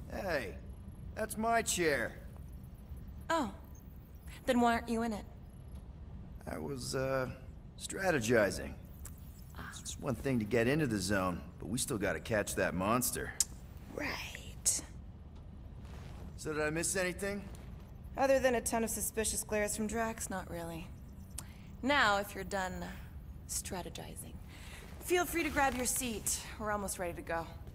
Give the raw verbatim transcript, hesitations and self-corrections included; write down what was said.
Hey, that's my chair. Oh. Then why aren't you in it? I was, uh, strategizing. It's just one thing to get into the zone, but we still gotta catch that monster. Right. So did I miss anything? Other than a ton of suspicious glares from Drax, not really. Now, if you're done strategizing, feel free to grab your seat. We're almost ready to go.